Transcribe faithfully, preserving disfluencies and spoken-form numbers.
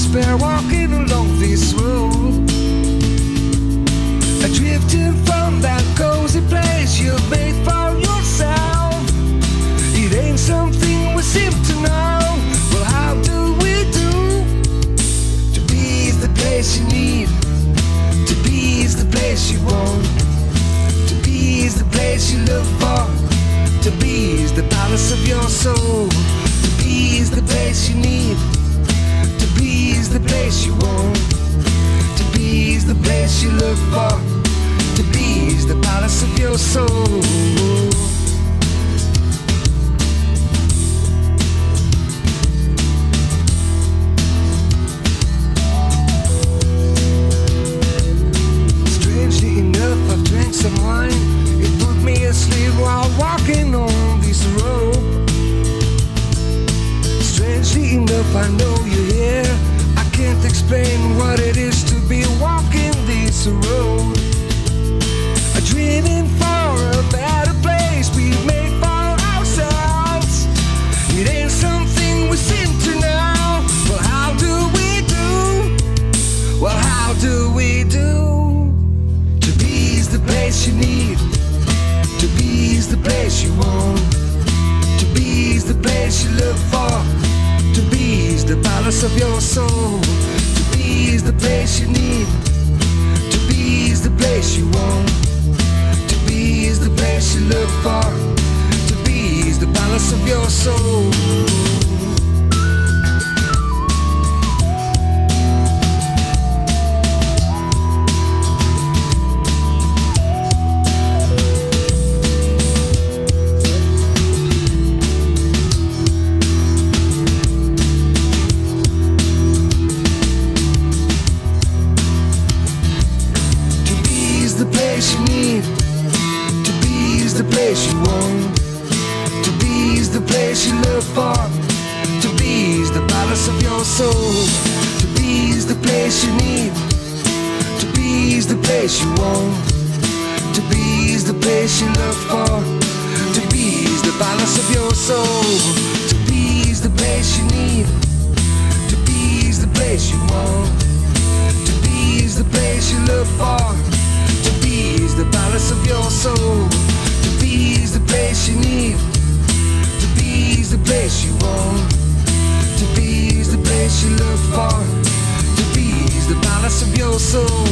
despair walking along this road, drifting from that cozy place you've made for yourself. It ain't something we seem to know. Well, how do we do? To be is the place you need. To be is the place you want. To be is the place you look for. To be is the palace of your soul. To be is the place you need. To be is the place you want. To be is the place you look for. To be is the palace of your soul. Strangely enough, I've drank some wine. It put me asleep while walking on this road. Strangely enough, I know you're here. I can't explain what it is to be walking this road, dreaming for a better place we made for ourselves. It ain't something we seem to know. Well, how do we do? Well, how do we do? To be is the place you need. To be is the place you want. To be is the place you look for. To be is the palace of your soul. To be is the place you need. To be is the place you want. To be is the place you look for. To be is the palace of your soul. The place you need. To be is the place you want. To be is the place you look for. To be is the palace of your soul. To be is the place you need. To be is the place you want. To be is the place you look for. To be is the palace of your soul. To be is the place you need. To be is the place you want. To be is the place you look for. To be is the palace of your soul. To be is the place you need. To be is the place you want. To be is the place you look for. To be is the palace of your soul.